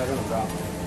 还是怎么着？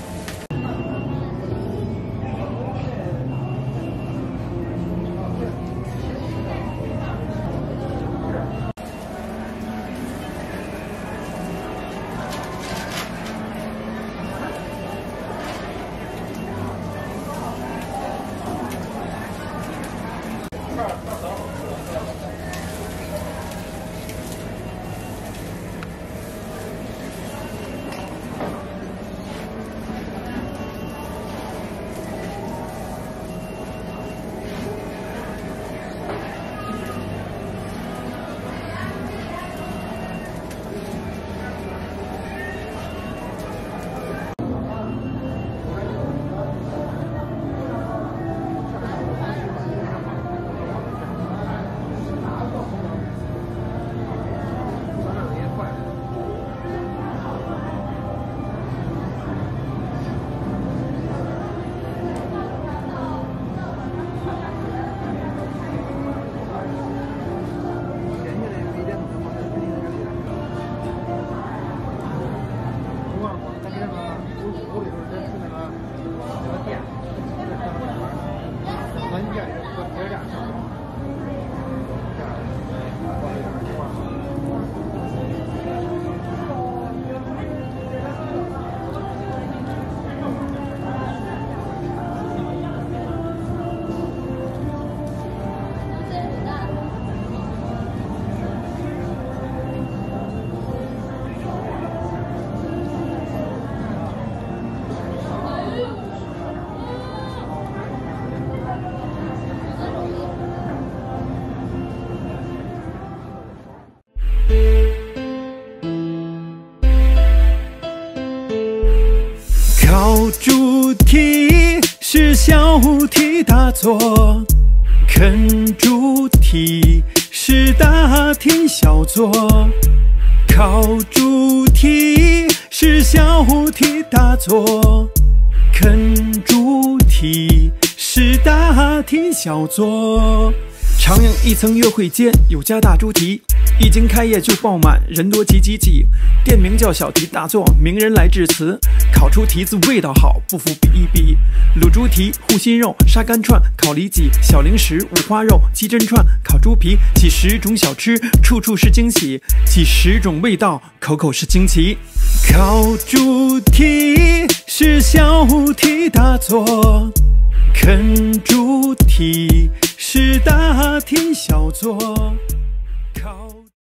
烤猪蹄是小蹄大作，啃猪蹄是大蹄小作。烤猪蹄是小蹄大作，啃猪蹄是大蹄小作。长阳一层约会街，有家大猪蹄，一经开业就爆满，人多挤挤挤。店名叫小蹄大作，名人来致辞。烤出蹄子味道好，不服比一比。卤猪蹄、护心肉、沙干串、烤里脊、小零食、五花肉、鸡胗串、烤猪皮，几十种小吃，处处是惊喜，几十种味道，口口是惊奇。烤猪蹄是小蹄大作，啃猪蹄是大蹄小作。